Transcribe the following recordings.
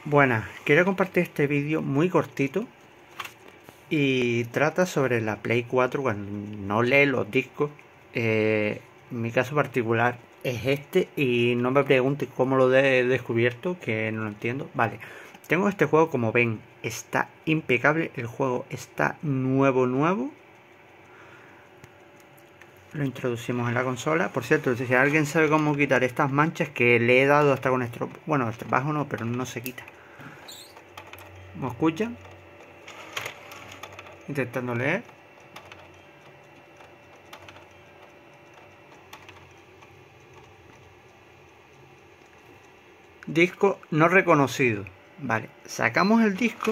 Buenas, quiero compartir este vídeo muy cortito y trata sobre la Play 4 cuando no lee los discos. Mi caso particular es este y no me pregunte cómo lo he descubierto, que no lo entiendo. Vale, tengo este juego, como ven, está impecable, el juego está nuevo. Lo introducimos en la consola. Por cierto, si alguien sabe cómo quitar estas manchas que le he dado hasta con estropajo, bueno, estropajo no, pero no se quita. ¿Me escuchan? Intentando leer. Disco no reconocido. Vale, sacamos el disco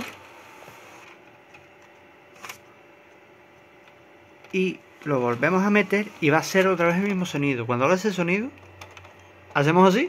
y lo volvemos a meter y va a ser otra vez el mismo sonido. Cuando haga ese sonido, hacemos así.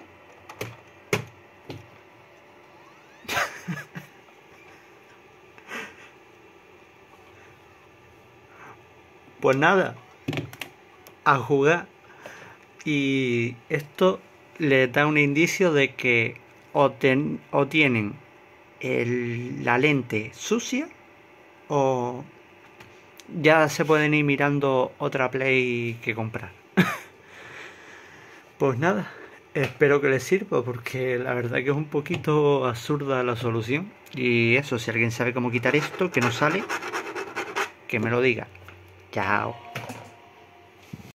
Pues nada, a jugar. Y esto les da un indicio de que o tienen la lente sucia o ya se pueden ir mirando otra Play que comprar. Pues nada, espero que les sirva porque la verdad que es un poquito absurda la solución. Y eso, si alguien sabe cómo quitar esto que no sale, que me lo diga. Chao.